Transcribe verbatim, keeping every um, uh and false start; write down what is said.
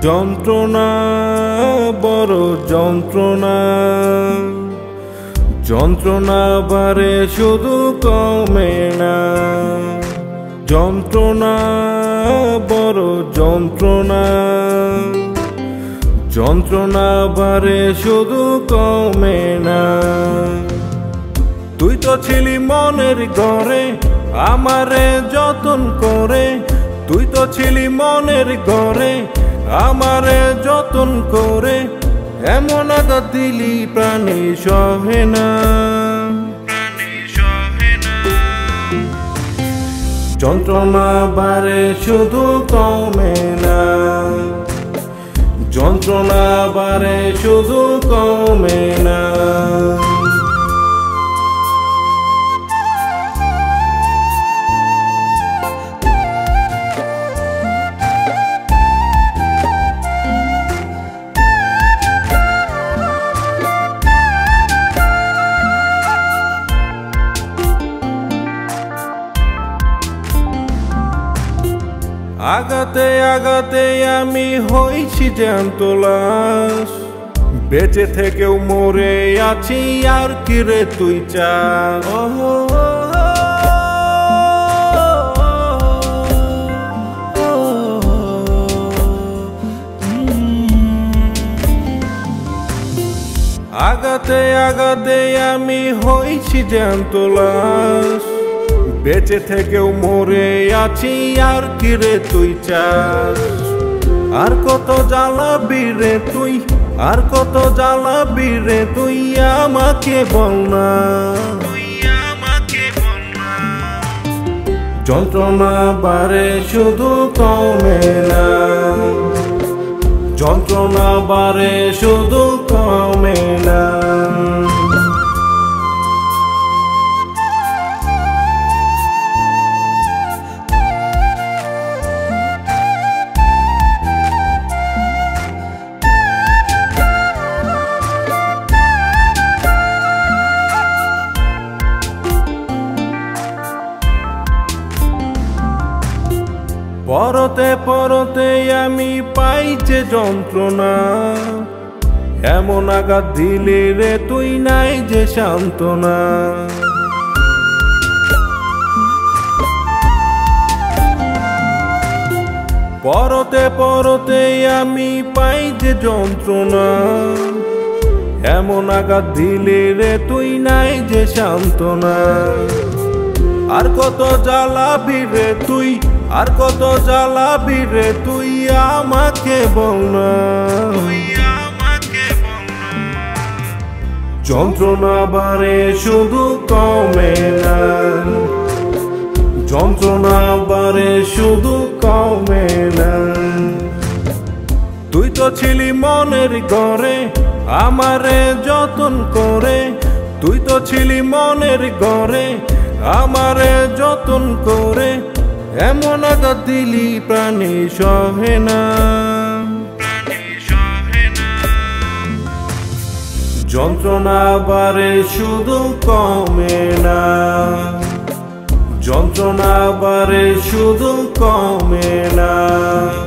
যন্ত্রণা বড় যন্ত্রণা, যন্ত্রণা বাড়ে শুধু কমে না। যন্ত্রণা বড় যন্ত্রণা, যন্ত্রণা বাড়ে শুধু কমে না। তুই তো ছিলি মনের ঘরে আমারে যতন করে, তুই তো ছিলি মনের ঘরে আমারে যতন করে, এমন আঘাত দিলি প্রাণী সহে না। যন্ত্রণা বাড়ে শুধু কমে না, যন্ত্রণা বাড়ে শুধু কমে না। আগাতে আগাতে আমি হইছি জ্যান্ত লাশ, বেঁচে থেকেও মরে আছি আর কি রে তুই চাস। আগাতে আগাতে আমি হইছি জ্যান্ত লাশ, বেঁচে থেকেও মরে আছি আর কি রে তুই চাস। আর কত জ্বালাবি রে তুই, আর কত জ্বালাবি রে তুই আমাকে বল না। যন্ত্রণা বাড়ে শুধু কমে না, যন্ত্রণা বাড়ে শুধু কমে না। পরতে পরতে আমি পাই যে যন্ত্রণা, এমন আঘাত দিলে রে তুই নাই যে সান্ত্বনা। পরতে পরতে আমি পাই যে যন্ত্রণা, এমন আঘাত দিলে রে তুই নাই যে সান্ত্বনা। আর কত জ্বালাবি রে তুই, আর কত জ্বালাবি রে তুই আমাকে বল না। যন্ত্রণা বাড়ে শুধু কমে না, যন্ত্রণা বাড়ে শুধু কমে না। তুই তো ছিলি মনের ঘরে আমারে যতন করে, তুই তো ছিলি মনের ঘরে আমারে যতন করে, এমন আঘাত দিলি প্রাণী সহে না। যন্ত্রণা বাড়ে শুধু কমে না, যন্ত্রণা বাড়ে শুধু কমে না।